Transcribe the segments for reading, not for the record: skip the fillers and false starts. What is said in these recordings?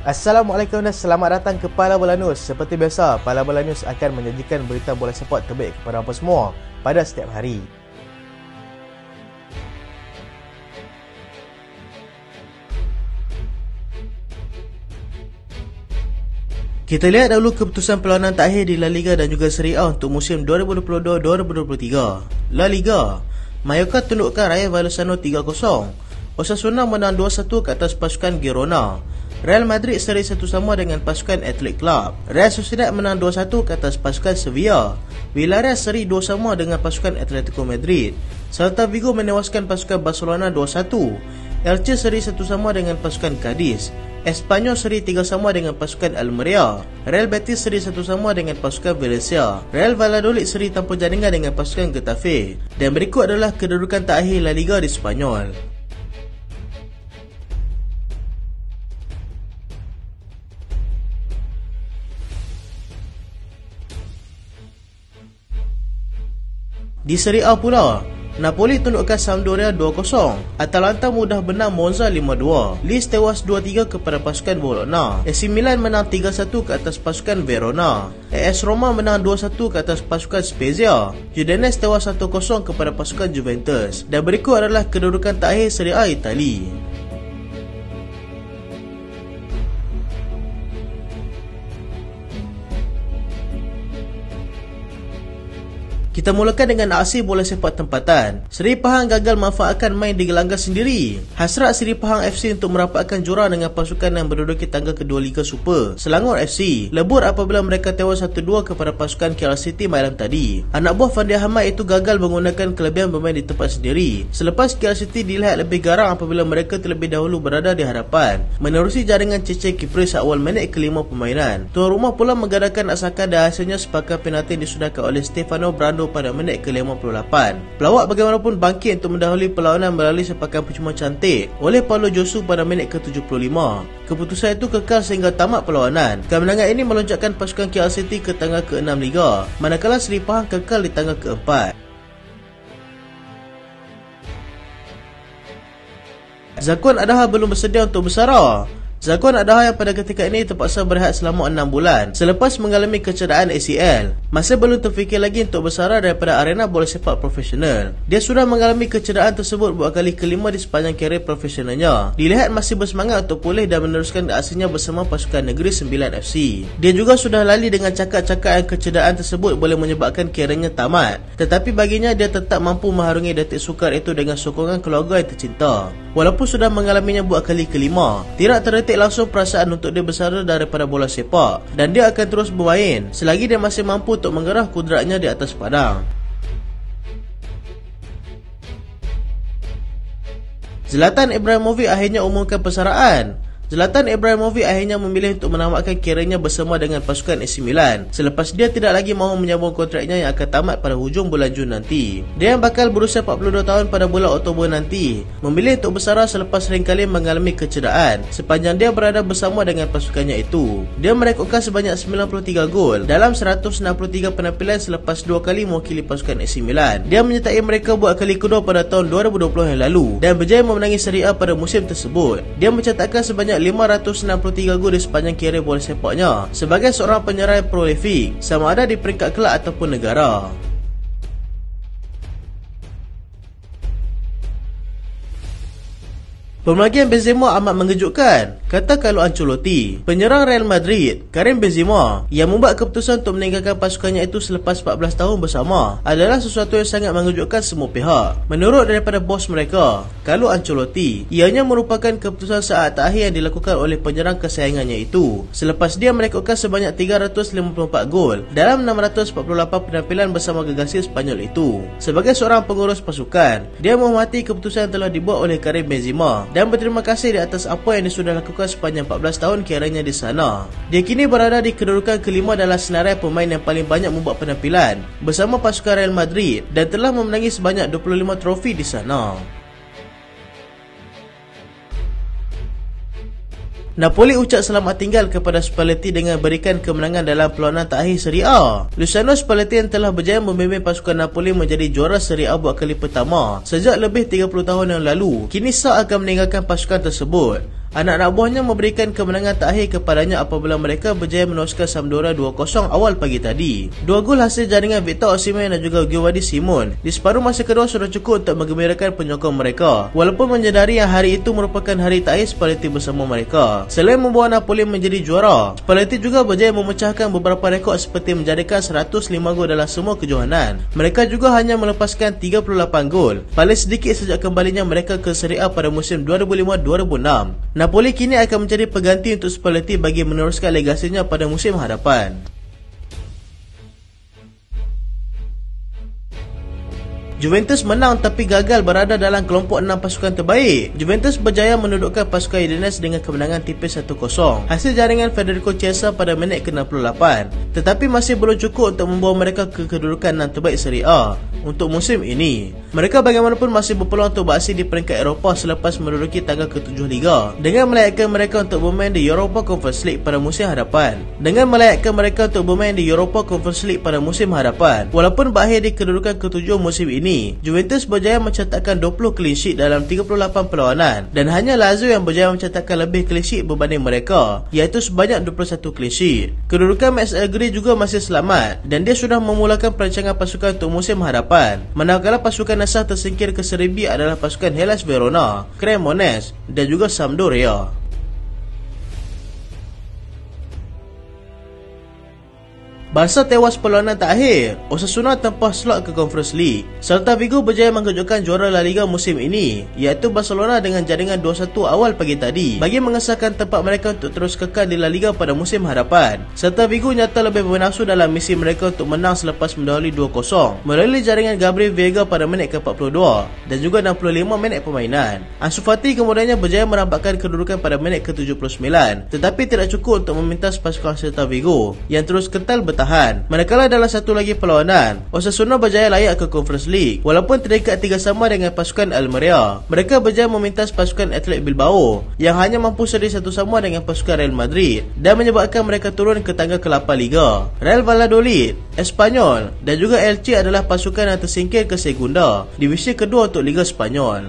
Assalamualaikum dan selamat datang ke Pala Bola News. Seperti biasa, Pala Bola News akan menyajikan berita bola sepak terbaik kepada anda semua pada setiap hari. Kita lihat dahulu keputusan perlawanan terakhir di La Liga dan juga Serie A untuk musim 2022-2023. La Liga, Mallorca tundukkan Rayo Vallecano 3-0. Osasuna menang 2-1 ke atas pasukan Girona. Real Madrid seri 1-1 dengan pasukan Athletic Club. Real Sociedad menang 2-1 ke atas pasukan Sevilla. Villarreal seri 2-2 dengan pasukan Atletico Madrid. Celta Vigo menewaskan pasukan Barcelona 2-1. Elche seri 1-1 dengan pasukan Cadiz. Espanyol seri 3-3 dengan pasukan Almeria. Real Betis seri 1-1 dengan pasukan Valencia. Real Valladolid seri tanpa jaringan dengan pasukan Getafe. Dan berikut adalah kedudukan terakhir La Liga di Sepanyol. Di Serie A pula, Napoli tundukkan Sampdoria 2-0. Atalanta mudah menang Monza 5-2. Lis tewas 2-3 kepada pasukan Bologna. AC Milan menang 3-1 ke atas pasukan Verona. AS Roma menang 2-1 ke atas pasukan Spezia. Udinese tewas 1-0 kepada pasukan Juventus. Dan berikut adalah kedudukan terakhir Serie A Itali. Kita mulakan dengan aksi bola sepak tempatan. Seri Pahang gagal manfaatkan main di gelanggang sendiri. Hasrat Seri Pahang FC untuk merapatkan jurang dengan pasukan yang menduduki tangga kedua Liga Super, Selangor FC, lebur apabila mereka tewas 1-2 kepada pasukan KL City malam tadi. Anak buah Fandi Ahmad itu gagal menggunakan kelebihan bermain di tempat sendiri. Selepas KL City dilihat lebih garang apabila mereka terlebih dahulu berada di hadapan, menerusi jaringan Cece Kipris awal minit ke-5 permainan. Tuan rumah pula menggadaikan asakan dan hasilnya sepakat penalti disudahkan oleh Stefano Brando pada minit ke-58. Pelawak bagaimanapun bangkit untuk mendahului perlawanan melalui sepakan percuma cantik oleh Paulo Josu pada minit ke-75. Keputusan itu kekal sehingga tamat perlawanan. Kemenangan ini melonjakkan pasukan KL City ke tangga ke-6 Liga, manakala Seri Pahang kekal di tangga ke-4. Zakuan Adaha belum bersedia untuk bersara. Zakuan Adaha yang pada ketika ini terpaksa berehat selama 6 bulan selepas mengalami kecederaan ACL, masih belum terfikir lagi untuk bersara daripada arena bola sepak profesional. Dia sudah mengalami kecederaan tersebut buat kali kelima di sepanjang karier profesionalnya. Dilihat masih bersemangat untuk pulih dan meneruskan aksinya bersama pasukan Negeri Sembilan FC. Dia juga sudah lali dengan cakap-cakap yang kecederaan tersebut boleh menyebabkan kariernya tamat, tetapi baginya dia tetap mampu mengharungi detik sukar itu dengan sokongan keluarga yang tercinta. Walaupun sudah mengalaminya buat kali kelima, tidak terdetik langsung perasaan untuk dia bersara daripada bola sepak, dan dia akan terus bermain selagi dia masih mampu untuk menggerah kudratnya di atas padang. Zlatan Ibrahimovic akhirnya umumkan persaraan. Zlatan Ibrahimovic akhirnya memilih untuk menamatkan kariernya bersama dengan pasukan AC Milan selepas dia tidak lagi mahu menyambung kontraknya yang akan tamat pada hujung bulan Jun nanti. Dia yang bakal berusia 42 tahun pada bulan Oktober nanti memilih untuk bersara selepas seringkali mengalami kecederaan sepanjang dia berada bersama dengan pasukannya itu. Dia merekodkan sebanyak 93 gol dalam 163 penampilan selepas 2 kali mewakili pasukan AC Milan. Dia menyertai mereka buat kali kedua pada tahun 2020 yang lalu dan berjaya memenangi Serie A pada musim tersebut. Dia mencatatkan sebanyak 563 gol di sepanjang karier bola sepaknya sebagai seorang penyerang prolific, sama ada di peringkat kelab ataupun negara. Pemergian Benzema amat mengejutkan, kata Carlo Ancelotti. Penyerang Real Madrid, Karim Benzema, yang membuat keputusan untuk meninggalkan pasukannya itu selepas 14 tahun bersama adalah sesuatu yang sangat mengejutkan semua pihak. Menurut daripada bos mereka, Carlo Ancelotti, ianya merupakan keputusan saat terakhir yang dilakukan oleh penyerang kesayangannya itu selepas dia merekodkan sebanyak 354 gol dalam 648 penampilan bersama gegasi Spanyol itu. Sebagai seorang pengurus pasukan, dia menghormati keputusan yang telah dibuat oleh Karim Benzema dan berterima kasih di atas apa yang dia sudah lakukan sepanjang 14 tahun kariernya di sana. Dia kini berada di kedudukan kelima dalam senarai pemain yang paling banyak membuat penampilan bersama pasukan Real Madrid dan telah memenangi sebanyak 25 trofi di sana. Napoli ucap selamat tinggal kepada Spalletti dengan berikan kemenangan dalam perlawanan terakhir Serie A. Luciano Spalletti yang telah berjaya membimbing pasukan Napoli menjadi juara Serie A buat kali pertama sejak lebih 30 tahun yang lalu, kini sah akan meninggalkan pasukan tersebut. Anak-anak buahnya memberikan kemenangan terakhir kepadanya apabila mereka berjaya meneruskan Sampdoria 2-0 awal pagi tadi. 2 gol hasil jaringan Victor Osimhen dan juga Giovan Simon di separuh masa kedua sudah cukup untuk menggembirakan penyokong mereka, walaupun menyedari yang hari itu merupakan hari terakhir Spalletti bersama mereka. Selain membawa Napoli menjadi juara, Spalletti juga berjaya memecahkan beberapa rekod seperti menjadikan 105 gol dalam semua kejohanan. Mereka juga hanya melepaskan 38 gol, paling sedikit sejak kembalinya mereka ke Serie A pada musim 2005-2006. Napoli kini akan menjadi pengganti untuk Spalletti bagi meneruskan legasinya pada musim hadapan. Juventus menang tapi gagal berada dalam kelompok 6 pasukan terbaik. Juventus berjaya mendudukkan pasukan Udinese dengan kemenangan tipis 1-0 hasil jaringan Federico Chiesa pada minit ke-68, tetapi masih belum cukup untuk membawa mereka ke kedudukan 6 terbaik Serie A untuk musim ini. Mereka bagaimanapun masih berpeluang untuk beraksi di peringkat Eropah selepas menduduki tangga ke-7 Liga, dengan melayakkan mereka untuk bermain di Europa Conference League pada musim hadapan. Walaupun berakhir di kedudukan ke-7 musim ini, Juventus berjaya mencatatkan 20 clean sheet dalam 38 perlawanan, dan hanya Lazio yang berjaya mencatatkan lebih clean sheet berbanding mereka, iaitu sebanyak 21 clean sheet. Kedudukan Max Allegri juga masih selamat dan dia sudah memulakan perancangan pasukan untuk musim hadapan, manakala pasukan asal tersingkir ke Serie B adalah pasukan Hellas Verona, Cremonese dan juga Sampdoria. Barca tewas perlawanan terakhir. Osasuna tanpa slot ke Conference League. Celta Vigo berjaya mengejutkan juara La Liga musim ini, iaitu Barcelona dengan jaringan 2-1 awal pagi tadi, bagi mengesahkan tempat mereka untuk terus kekal di La Liga pada musim hadapan. Celta Vigo nyata lebih bernafsu dalam misi mereka untuk menang selepas mendahului 2-0 melalui jaringan Gabriel Veiga pada minit ke-42 dan juga 65 minit permainan. Ansu Fati kemudiannya berjaya merampakkan kedudukan pada minit ke-79, tetapi tidak cukup untuk memintas pasukan Celta Vigo yang terus kental bertahan. Manakala dalam satu lagi perlawanan, Osasuna berjaya layak ke Conference League walaupun terikat 3 sama dengan pasukan Almeria. Mereka berjaya memintas pasukan Athletic Bilbao yang hanya mampu seri 1 sama dengan pasukan Real Madrid dan menyebabkan mereka turun ke tangga ke-8 Liga. Real Valladolid, Espanyol dan juga Elche adalah pasukan yang tersingkir ke Segunda, divisi kedua untuk Liga Spanyol.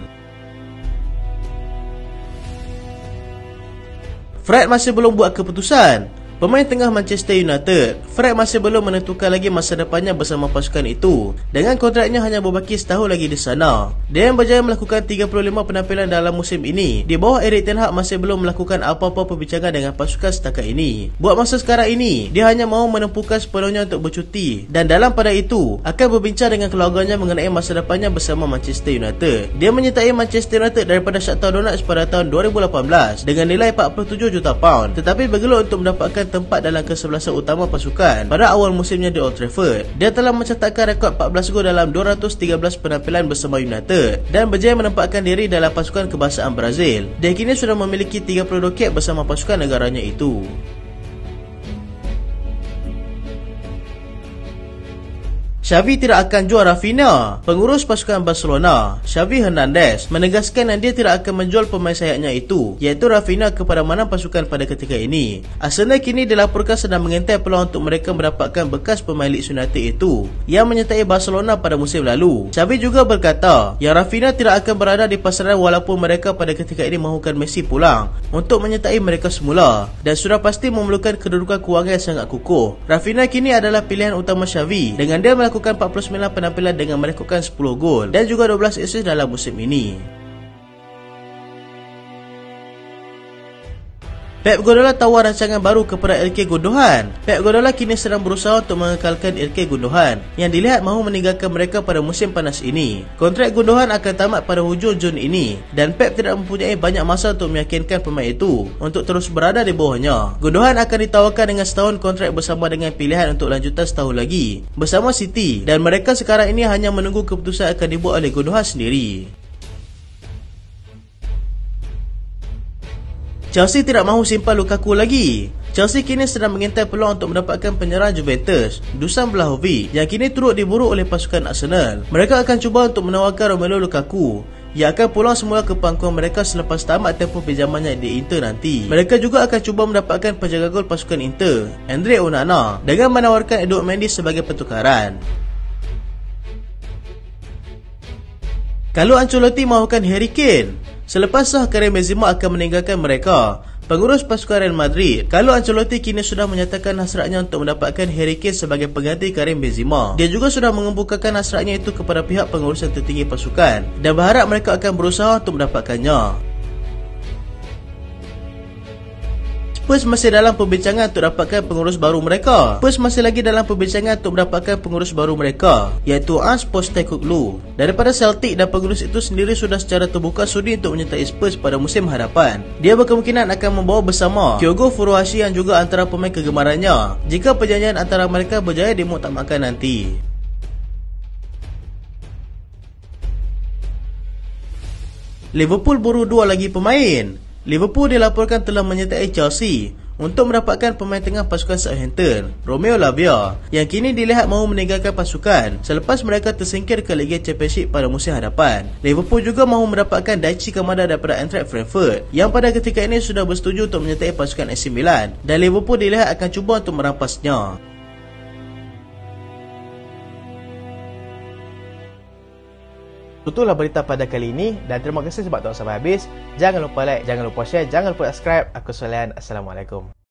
Fred masih belum buat keputusan. Pemain tengah Manchester United, Fred masih belum menentukan lagi masa depannya bersama pasukan itu, dengan kontraknya hanya berbaki setahun lagi di sana. Dia yang berjaya melakukan 35 penampilan dalam musim ini di bawah Erik ten Hag masih belum melakukan apa-apa perbincangan dengan pasukan setakat ini. Buat masa sekarang ini, dia hanya mahu menempuhkan sepenuhnya untuk bercuti, dan dalam pada itu akan berbincang dengan keluarganya mengenai masa depannya bersama Manchester United. Dia menyertai Manchester United daripada Shakhtar Donetsk pada tahun 2018 dengan nilai 47 juta pound, tetapi bergelut untuk mendapatkan tempat dalam kesebelasan utama pasukan pada awal musimnya di Old Trafford. Dia telah mencatatkan rekod 14 gol dalam 213 penampilan bersama United dan berjaya menempatkan diri dalam pasukan kebangsaan Brazil. Dia kini sudah memiliki 32 cap bersama pasukan negaranya itu. Xavi tidak akan jual Rafinha. Pengurus pasukan Barcelona, Xavi Hernandez, menegaskan yang dia tidak akan menjual pemain sayapnya itu, iaitu Rafinha, kepada mana pasukan pada ketika ini. Arsenal kini dilaporkan sedang mengintai peluang untuk mereka mendapatkan bekas pemain Leeds United itu yang menyertai Barcelona pada musim lalu. Xavi juga berkata yang Rafinha tidak akan berada di pasaran walaupun mereka pada ketika ini mahukan Messi pulang untuk menyertai mereka semula dan sudah pasti memerlukan kedudukan kewangan yang sangat kukuh. Rafinha kini adalah pilihan utama Xavi dengan dia melakukan 49 penampilan dengan merekodkan 10 gol dan juga 12 assist dalam musim ini. Pep Guardiola tawar rancangan baru kepada Ilkay Gundogan. Pep Guardiola kini sedang berusaha untuk mengekalkan Ilkay Gundogan yang dilihat mahu meninggalkan mereka pada musim panas ini. Kontrak Gundogan akan tamat pada hujung Jun ini dan Pep tidak mempunyai banyak masa untuk meyakinkan pemain itu untuk terus berada di bawahnya. Gundogan akan ditawarkan dengan setahun kontrak bersama dengan pilihan untuk lanjutan setahun lagi bersama City, dan mereka sekarang ini hanya menunggu keputusan akan dibuat oleh Gundogan sendiri. Chelsea tidak mahu simpan Lukaku lagi. Chelsea kini sedang mengintai peluang untuk mendapatkan penyerang Juventus, Dusan Vlahovic, yang kini turut diburu oleh pasukan Arsenal. Mereka akan cuba untuk menawarkan Romelu Lukaku yang akan pulang semula ke pangkuan mereka selepas tamat tempoh pinjamannya di Inter nanti. Mereka juga akan cuba mendapatkan penjaga gol pasukan Inter, Andre Onana, dengan menawarkan Edouard Mendy sebagai pertukaran. Carlo Ancelotti mahukan Harry Kane. Selepas sah Karim Benzema akan meninggalkan mereka, pengurus pasukan Real Madrid, Carlo Ancelotti kini sudah menyatakan hasratnya untuk mendapatkan Harry Kane sebagai pengganti Karim Benzema. Dia juga sudah mengemukakan hasratnya itu kepada pihak pengurusan tertinggi pasukan dan berharap mereka akan berusaha untuk mendapatkannya. Spurs masih dalam perbincangan untuk dapatkan pengurus baru mereka. Spurs masih lagi dalam perbincangan untuk mendapatkan pengurus baru mereka, iaitu Ange Postecoglou. Daripada Celtic, dan pengurus itu sendiri sudah secara terbuka sudi untuk menyertai Spurs pada musim hadapan. Dia berkemungkinan akan membawa bersama Kyogo Furuhashi yang juga antara pemain kegemarannya jika perjanjian antara mereka berjaya dimuktamadkan nanti. Liverpool buru 2 lagi pemain. Liverpool dilaporkan telah menyertai Chelsea untuk mendapatkan pemain tengah pasukan Southampton, Romeo Lavia, yang kini dilihat mahu meninggalkan pasukan selepas mereka tersingkir ke Liga Championship pada musim hadapan. Liverpool juga mahu mendapatkan Daichi Kamada daripada Eintracht Frankfurt, yang pada ketika ini sudah bersetuju untuk menyertai pasukan AC Milan, dan Liverpool dilihat akan cuba untuk merampasnya. Itulah berita pada kali ini, dan terima kasih sebab tonton sampai habis. Jangan lupa like, jangan lupa share, jangan lupa subscribe. Aku Solian. Assalamualaikum.